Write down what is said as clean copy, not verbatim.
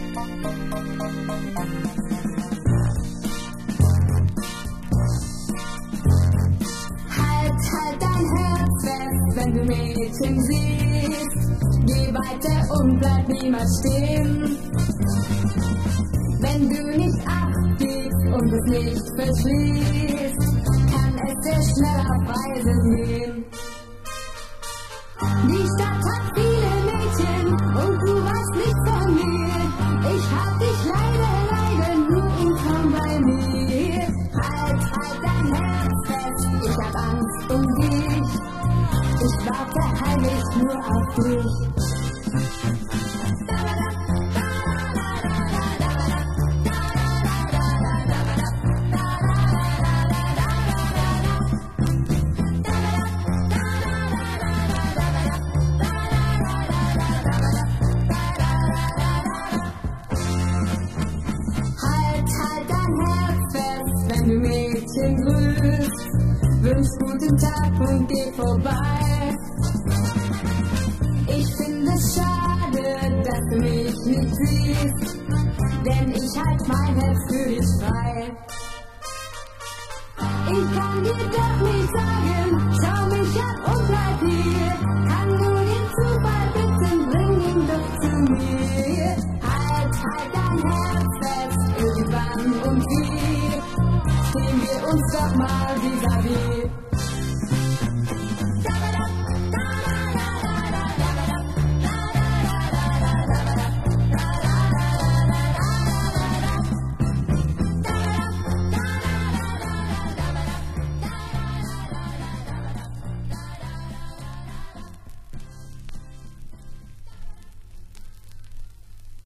Halt dein Herz fest, wenn du Mädchen siehst. Geh weiter und bleib niemals stehen. Wenn du nicht abgibst und es nicht verschließt, kann es sehr schnell auf Reisen gehen. Die Stadt hat viele Mädchen und du weißt nicht von mir. Ich hab dich leider nur und kaum bei mir. Halt dein Herz fest, ich hab Angst um dich. Ich warte heimlich nur auf dich. Wenn du Mädchen grüßt, wünsch guten Tag und geh vorbei. Ich finde es schade, dass du mich nicht siehst, denn ich halt mein Herz für dich frei. Ich kann dir doch nicht sagen, schau mich an und bleib hier. Kann nur den Zufall bitten, bring ihn doch zu mir. Halt dein Herz fest, irgendwann und wie sehen wir uns doch mal